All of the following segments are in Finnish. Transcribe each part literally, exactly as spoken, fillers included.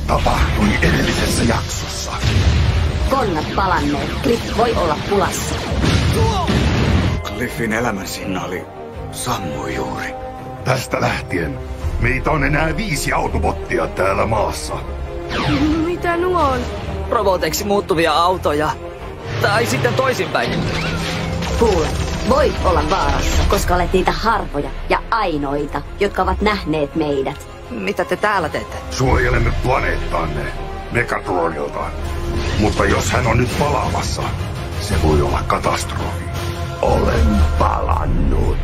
tapahtui edellisessä jaksossa? Konnat palanneet. Cliff voi olla pulassa. Cliffin elämänsignaali sammui juuri. Tästä lähtien meitä on enää viisi autobottia täällä maassa. Mitä nuo on? Roboteiksi muuttuvia autoja. Tai sitten toisinpäin. Kuule, voit olla vaarassa, koska olet niitä harvoja ja ainoita, jotka ovat nähneet meidät. Mitä te täällä teette? Suojelemme planeettaanne Megatronilta. Mutta jos hän on nyt palaamassa, se voi olla katastrofi. Olen palannut.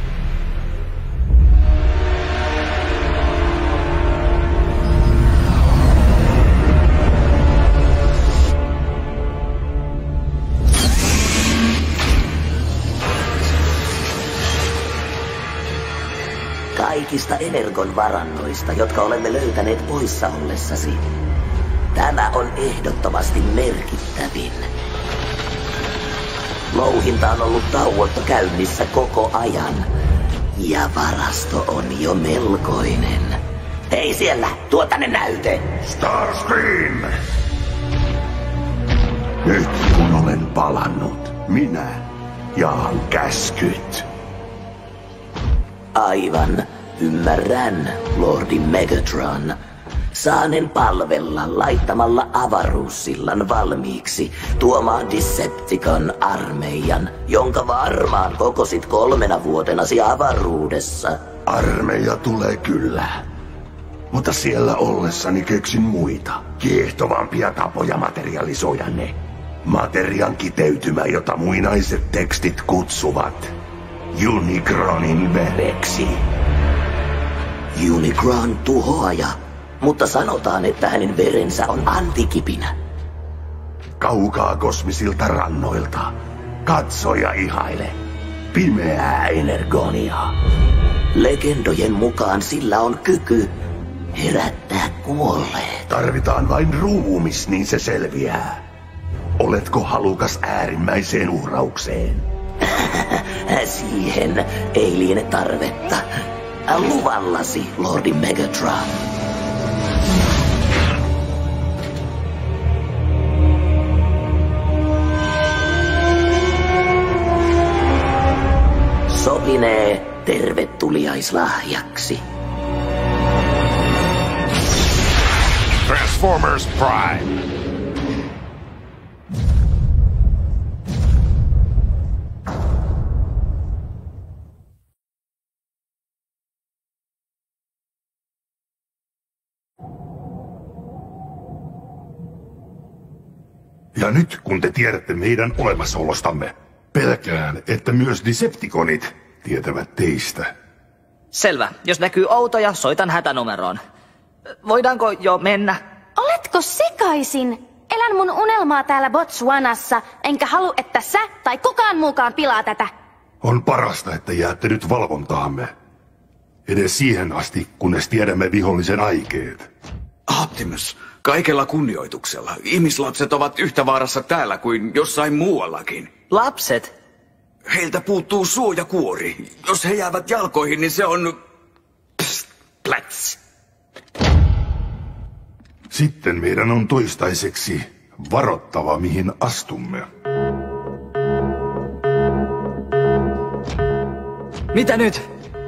Kaikista Energon varannoista, jotka olemme löytäneet poissa ollessasi, tämä on ehdottomasti merkittävin. Louhinta on ollut tauotta käynnissä koko ajan, ja varasto on jo melkoinen. Hei siellä, tuo tänne näyte! Starscream! Nyt kun olen palannut, minä jaan käskyt. Aivan, ymmärrän, Lordi Megatron. Saanen palvella laittamalla avaruussillan valmiiksi tuomaan Decepticon armeijan, jonka varmaan kokosit kolmena vuotenasi avaruudessa. Armeija tulee kyllä. Mutta siellä ollessani keksin muita, kiehtovampia tapoja materialisoida ne. Materian kiteytymä, jota muinaiset tekstit kutsuvat Unicronin vereksi. Unicron tuhoaja, mutta sanotaan, että hänen verensä on antikipinä. Kaukaa kosmisilta rannoilta. Katso ja ihaile. Pimeää energonia. Legendojen mukaan sillä on kyky herättää kuolleet. Tarvitaan vain ruumis, niin se selviää. Oletko halukas äärimmäiseen uhraukseen? Siihen ei liene tarvetta. Luvallasi, Lordi Megatron. Sopinee tervetuliaislahjaksi. Transformers Prime! Ja nyt kun te tiedätte meidän olemassaolostamme, pelkään, että myös Decepticonit tietävät teistä. Selvä. Jos näkyy autoja, soitan hätänumeroon. Voidaanko jo mennä? Oletko sekaisin? Elän mun unelmaa täällä Botswanassa, enkä halua, että sä tai kukaan muukaan pilaa tätä. On parasta, että jäätte nyt valvontaamme. Edes siihen asti, kunnes tiedämme vihollisen aikeet. Optimus, kaikella kunnioituksella. Ihmislapset ovat yhtä vaarassa täällä kuin jossain muuallakin. Lapset? Heiltä puuttuu suo ja kuori. Jos he jäävät jalkoihin, niin se on... Psst, plats. Sitten meidän on toistaiseksi varottava, mihin astumme. Mitä nyt?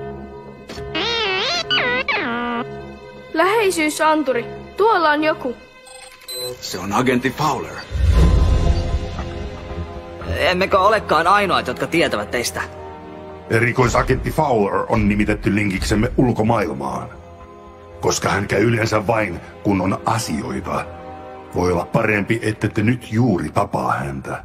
Läheisyysanturi. Tuolla on joku. Se on agentti Fowler. Emmekö olekaan ainoat, jotka tietävät teistä? Erikoisagentti Fowler on nimitetty linkiksemme ulkomaailmaan. Koska hän käy yleensä vain, kun on asioita. Voi olla parempi, ettette nyt juuri tapaa häntä.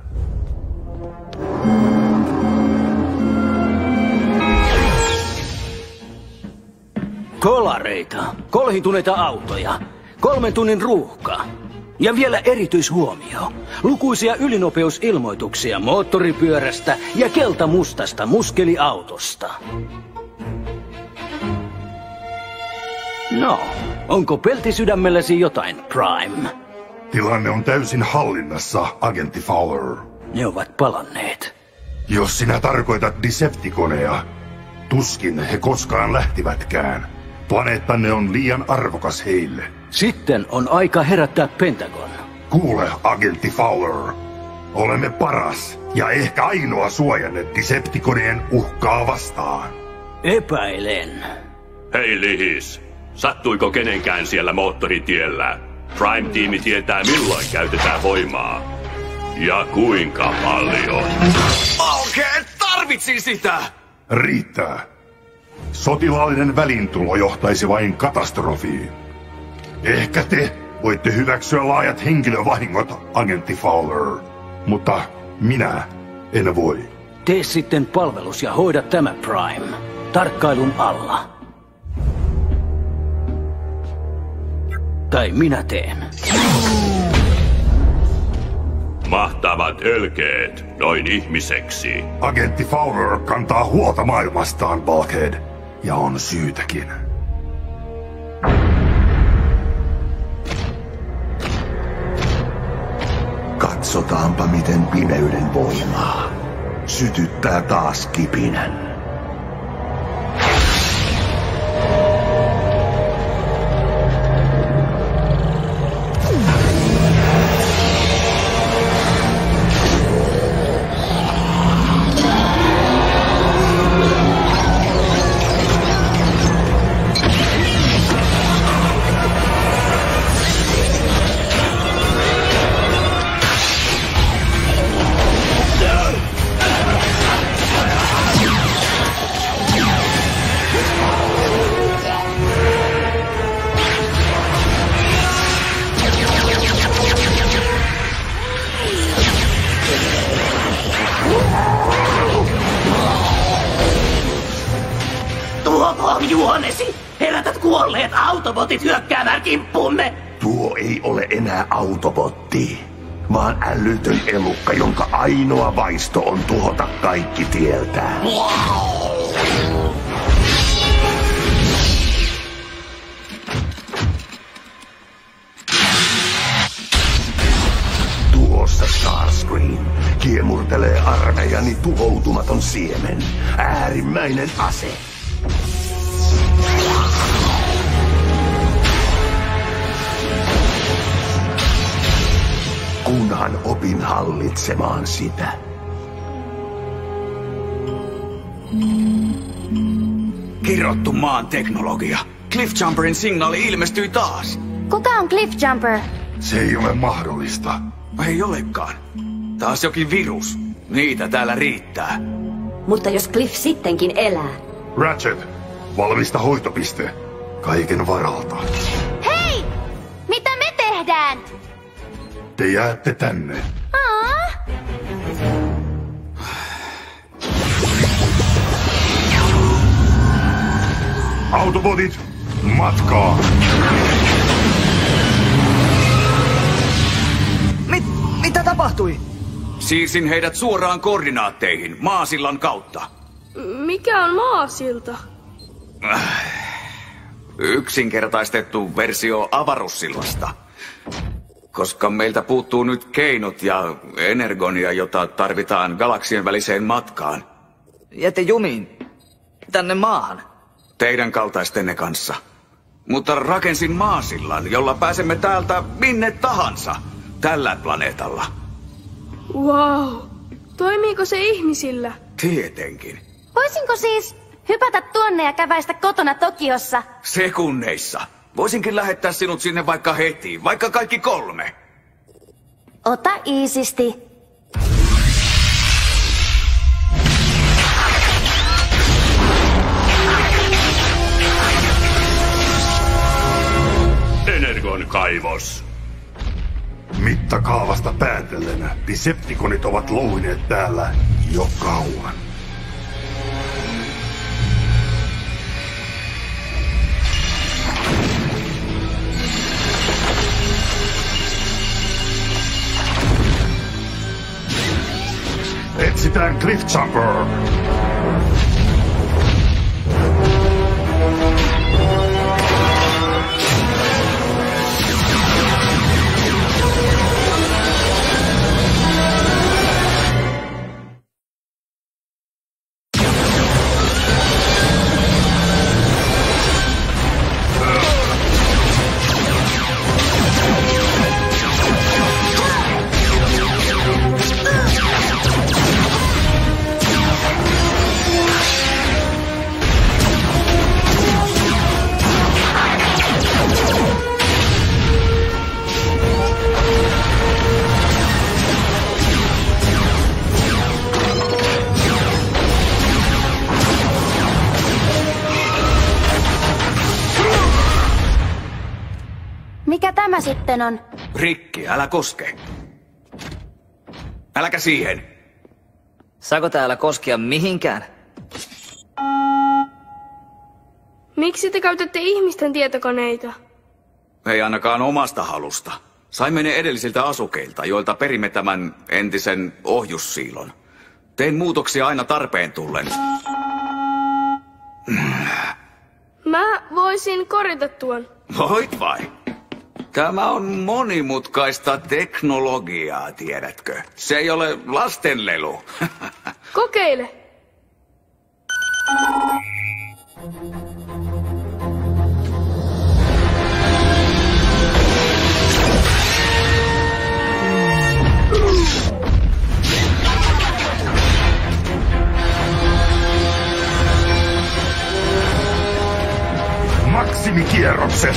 Kolareita, kolhituneita autoja, kolmen tunnin ruuhka ja vielä erityishuomio. Lukuisia ylinopeusilmoituksia moottoripyörästä ja keltamustasta muskeliautosta. No, onko peltisydämelläsi jotain, Prime? Tilanne on täysin hallinnassa, agentti Fowler. Ne ovat palanneet. Jos sinä tarkoitat Decepticoneja, tuskin he koskaan lähtivätkään. Planeettanne on liian arvokas heille. Sitten on aika herättää Pentagon. Kuule, agentti Fowler. Olemme paras ja ehkä ainoa suojanne Decepticonien uhkaa vastaan. Epäilen. Hei Lihis, sattuiko kenenkään siellä moottoritiellä? Prime-tiimi tietää milloin käytetään voimaa. Ja kuinka paljon. Okei, tarvitsin sitä! Riittää. Sotilaallinen välintulo johtaisi vain katastrofiin. Ehkä te voitte hyväksyä laajat henkilövahingot, agentti Fowler. Mutta minä en voi. Tee sitten palvelus ja hoida tämä, Prime. Tarkkailun alla. Tai minä teen. Mahtavat ölkeet noin ihmiseksi. Agentti Fowler kantaa huolta maailmastaan, Bulkhead. Ja on syytäkin. Katsotaanpa miten pimeyden voimaa sytyttää taas kipinän. Tuhokoon juonesi! Herätät kuolleet autobotit hyökkäämään kimppuumme! Tuo ei ole enää autobotti, vaan älytön elukka, jonka ainoa vaisto on tuhota kaikki tieltään. Tuossa Starscream kiemurtelee armeijani tuhoutumaton siemen, äärimmäinen ase. Kunhan opin hallitsemaan sitä. Kirottu maan teknologia. Cliffjumperin signaali ilmestyi taas. Kuka on Cliffjumper? Se ei ole mahdollista. Ei olekaan. Taas jokin virus. Niitä täällä riittää. Mutta jos Cliff sittenkin elää. Ratchet, valmista hoitopiste. Kaiken varalta. Hei! Mitä me tehdään? Te jäätte tänne. Aa? Autobotit, matkaa! Mit, mitä tapahtui? Siirsin heidät suoraan koordinaatteihin, maasillan kautta. Mikä on maasilta? Yksinkertaistettu versio avaruussillasta. Koska meiltä puuttuu nyt keinot ja energonia, jota tarvitaan galaksien väliseen matkaan. Jätte jumiin tänne maahan. Teidän kaltaistenne kanssa. Mutta rakensin maasillan, jolla pääsemme täältä minne tahansa. Tällä planeetalla. Wow. Toimiiko se ihmisillä? Tietenkin. Voisinko siis hypätä tuonne ja käväistä kotona Tokiossa? Sekunneissa. Voisinkin lähettää sinut sinne vaikka heti, vaikka kaikki kolme. Ota iisisti. Energon kaivos. Mittakaavasta päätellen Decepticonit ovat louhineet täällä jo kauan. Etsitään Cliffjumper! Mikä tämä sitten on? Rikki, älä koske. Äläkä siihen. Saako täällä koskea mihinkään? Miksi te käytätte ihmisten tietokoneita? Ei ainakaan omasta halusta. Saimme ne edellisiltä asukeilta, joilta perimme tämän entisen ohjussiilon. Tein muutoksia aina tarpeen tullen. Mä voisin korjata tuon. Voit vai? Tämä on monimutkaista teknologiaa, tiedätkö? Se ei ole lastenlelu. Kokeile. Maksimikierrokset!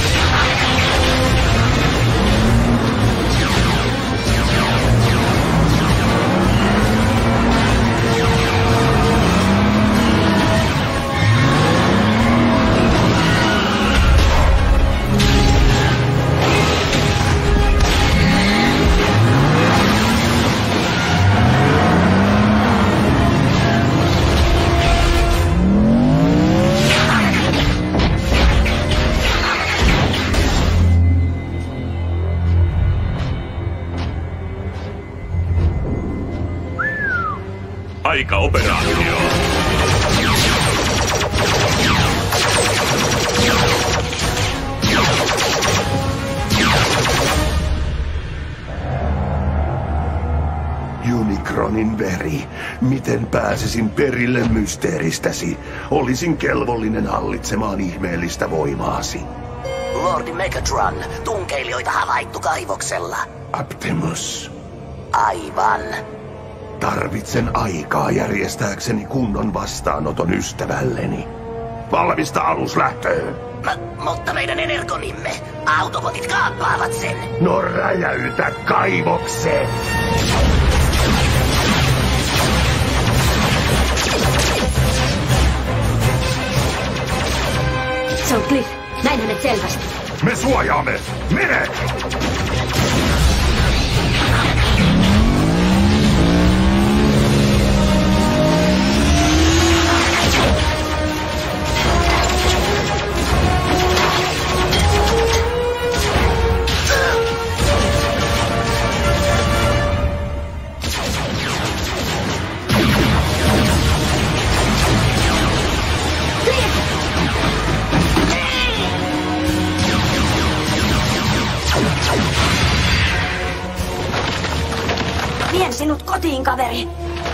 Aika operaatio. Unicronin veri. Miten pääsisin perille mysteeristäsi? Olisin kelvollinen hallitsemaan ihmeellistä voimaasi. Lordi Megatron, tunkeilijoita havaittu kaivoksella. Optimus. Aivan. Tarvitsen aikaa järjestääkseni kunnon vastaanoton ystävälleni. Valmista aluslähtöön. M- mutta meidän energonimme, autobotit kaappaavat sen. No räjäytä kaivoksen! Se on Cliff. Näin hänet selvästi. Me suojaamme! Mene! Vien sinut kotiin, kaveri.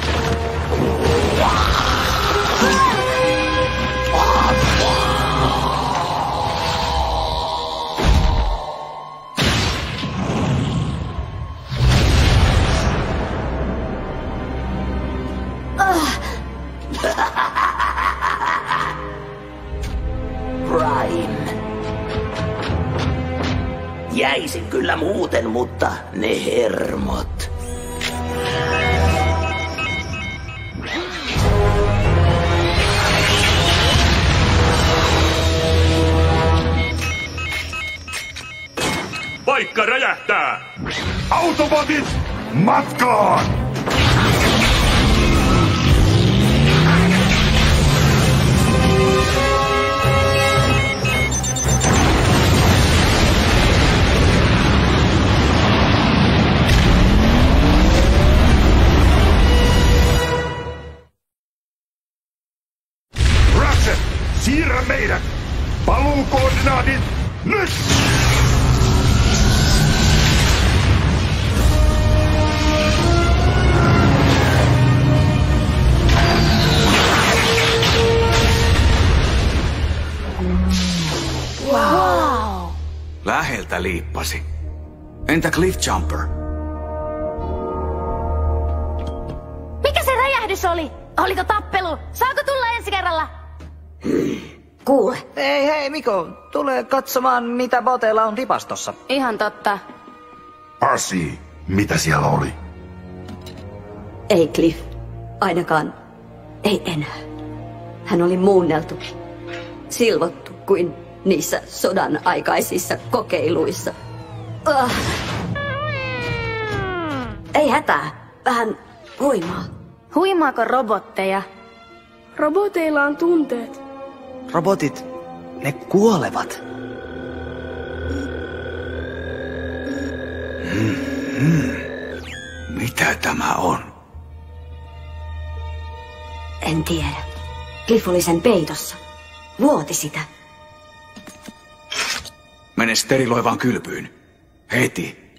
Prime. Jäisin kyllä muuten, mutta ne hermot. Paikka räjähtää! Autobotit, matkaan! Ratchet, siirrä meidät! Paluukoordinaatit nyt! Wow. Läheltä liippasi. Entä Cliffjumper? Mikä se räjähdys oli? Oliko tappelu? Saako tulla ensi kerralla? Kuule. Hei hei Miko, tule katsomaan mitä boteilla on tipastossa. Ihan totta. Pasi, mitä siellä oli? Ei Cliff. Ainakaan. Ei enää. Hän oli muunneltu. Silvottu kuin niissä sodan aikaisissa kokeiluissa. Uh. Ei hätää. Vähän huimaa. Huimaako robotteja? Roboteilla on tunteet. Robotit, ne kuolevat. Mm-hmm. Mitä tämä on? En tiedä. Cliff oli sen peitossa. Vuoti sitä. Mene steriloivaan kylpyyn. Heti.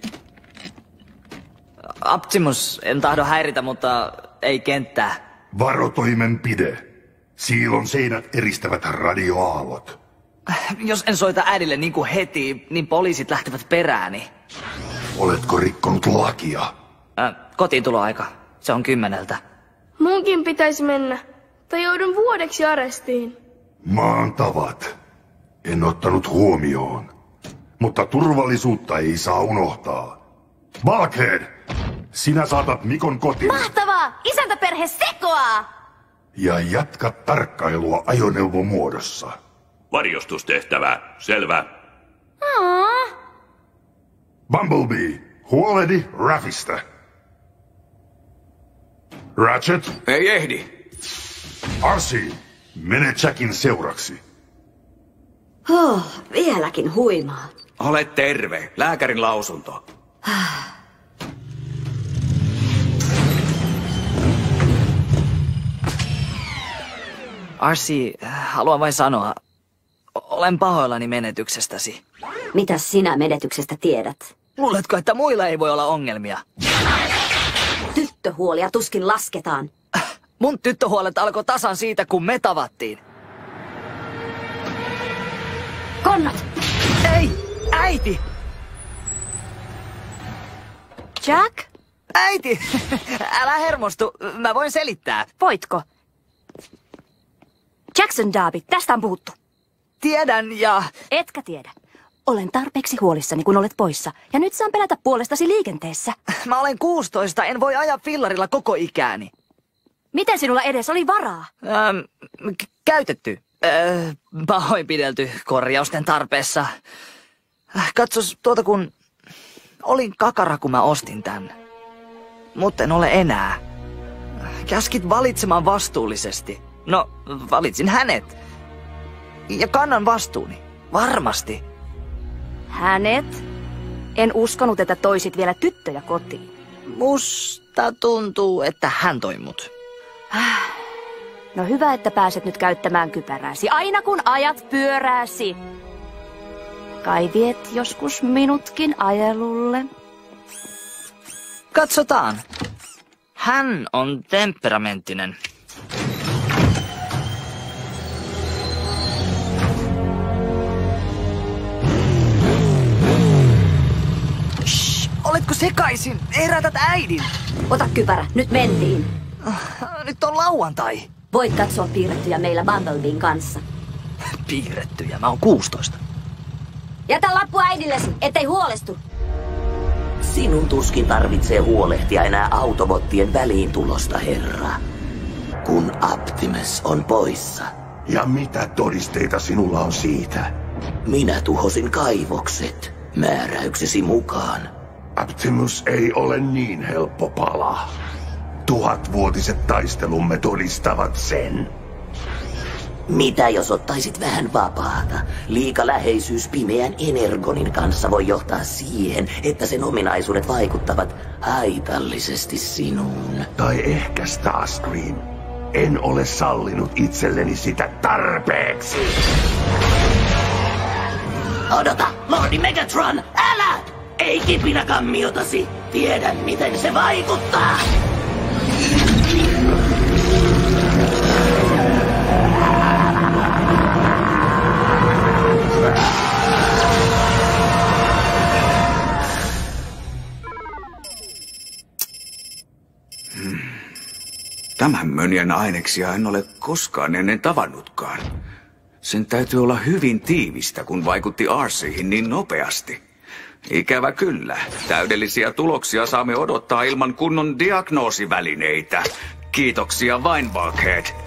Optimus, en tahdo häiritä, mutta ei kenttää. Varotoimenpide. Siilon seinät eristävät radioaallot. Jos en soita äidille niin kuin heti, niin poliisit lähtevät perääni. Oletko rikkonut lakia? Äh, kotiintuloaika. Se on kymmeneltä. Munkin pitäisi mennä. Tai joudun vuodeksi arestiin. Maan tavat. En ottanut huomioon. Mutta turvallisuutta ei saa unohtaa. Bulkhead! Sinä saatat Mikon kotiin. Mahtavaa! Isäntäperhe sekoaa! Ja jatka tarkkailua ajoneuvomuodossa. Varjostustehtävä. Selvä. Aa. Bumblebee, huolehdi Raffista. Ratchet? Ei ehdi. Arsi, mene Jackin seuraksi. Oh, vieläkin huimaa. Ole terve. Lääkärin lausunto. Arsi, haluan vain sanoa, olen pahoillani menetyksestäsi. Mitäs sinä menetyksestä tiedät? Luuletko, että muilla ei voi olla ongelmia? Tyttöhuolia tuskin lasketaan. Mun tyttöhuolet alkoi tasan siitä, kun me tavattiin. Konnat! Ei! Äiti! Jack? Äiti! Älä hermostu, mä voin selittää. Voitko? Jackson Darby, tästä on puhuttu. Tiedän ja... Etkä tiedä. Olen tarpeeksi huolissani, kun olet poissa. Ja nyt saan pelätä puolestasi liikenteessä. Mä olen kuusitoista, en voi ajaa fillarilla koko ikääni. Miten sinulla edes oli varaa? Ähm, k- käytetty. Äh, pahoinpidelty korjausten tarpeessa. Äh, katsos tuota kun... Olin kakara, kun mä ostin tän. Mut en ole enää. Käskit valitsemaan vastuullisesti. No, valitsin hänet. Ja kannan vastuuni. Varmasti. Hänet? En uskonut, että toisit vielä tyttöjä kotiin. Musta tuntuu, että hän toi mut. No hyvä, että pääset nyt käyttämään kypärääsi, aina kun ajat pyörääsi. Kai viet joskus minutkin ajelulle. Katsotaan. Hän on temperamenttinen. Shh, oletko sekaisin? Herätät äidin. Ota kypärä, nyt mentiin. Nyt on lauantai. Voit katsoa piirrettyjä meillä Bumblebeen kanssa. Piirrettyjä? Mä oon kuusitoista. Jätä lappu äidillesi, ettei huolestu. Sinun tuskin tarvitsee huolehtia enää autobottien väliintulosta, herra. Kun Optimus on poissa. Ja mitä todisteita sinulla on siitä? Minä tuhosin kaivokset määräyksesi mukaan. Optimus ei ole niin helppo pala. Tuhatvuotiset taistelumme todistavat sen. Mitä jos ottaisit vähän vapaata? Liika läheisyys pimeän Energonin kanssa voi johtaa siihen, että sen ominaisuudet vaikuttavat haitallisesti sinuun. Tai ehkä Starscream. En ole sallinut itselleni sitä tarpeeksi. Odota, Lordi Megatron, älä! Ei kipinä kammiotasi. Tiedän, miten se vaikuttaa. Tämän mönjän aineksia en ole koskaan ennen tavannutkaan. Sen täytyy olla hyvin tiivistä, kun vaikutti Arsiihin niin nopeasti. Ikävä kyllä. Täydellisiä tuloksia saamme odottaa ilman kunnon diagnoosivälineitä. Kiitoksia vain, Bulkhead.